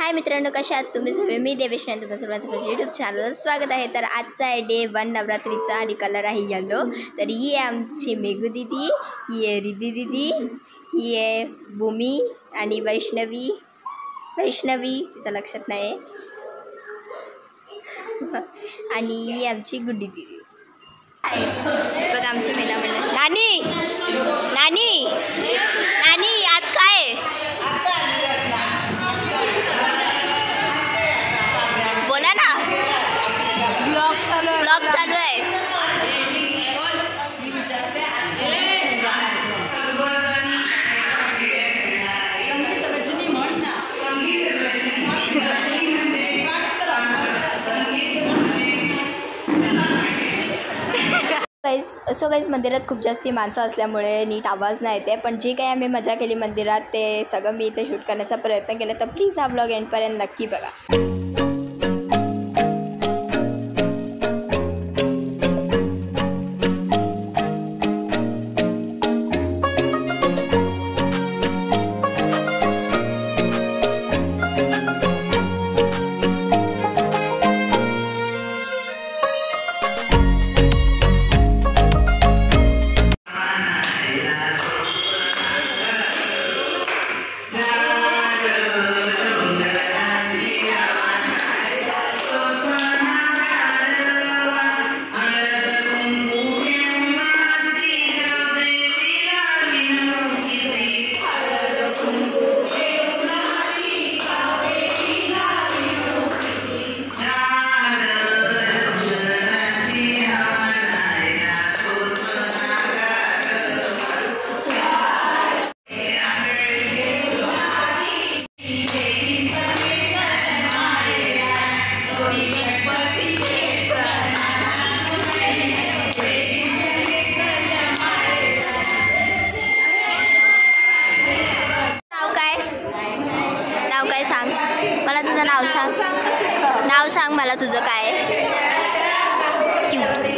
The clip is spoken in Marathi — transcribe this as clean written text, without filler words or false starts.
हाय मित्रांनो, कशा आहात तुम्ही सर्व? मी देवेश आणि तुम्ही सर्वांचं माझ्या यूट्यूब चॅनलवर स्वागत आहे। तर आजचा आहे डे 1 नवरात्रीचा आणि कलर आहे येलो। तर ही आहे आमची मेघू दीदी, ही आहे रिद्धी दीदी, ही आहे भूमी आणि वैष्णवी तिचं लक्षात नाही आणि ही आमची गुड्डी दीदी बघा। आमची महिला मंडळ नानी नानी नानी आज काय बोला ना। ब्लॉग चालू आहे। सो गाईज मंदिरात खूप जास्ती माणसं असल्यामुळे नीट आवाज नाही येते, पण जे काही आम्ही मजा केली मंदिरात ते सगळं मी इथे शूट करण्याचा प्रयत्न केला। तर प्लीज हा ब्लॉग एंडपर्यंत नक्की बघा। नाव सांग मला तुझं काय। क्यूट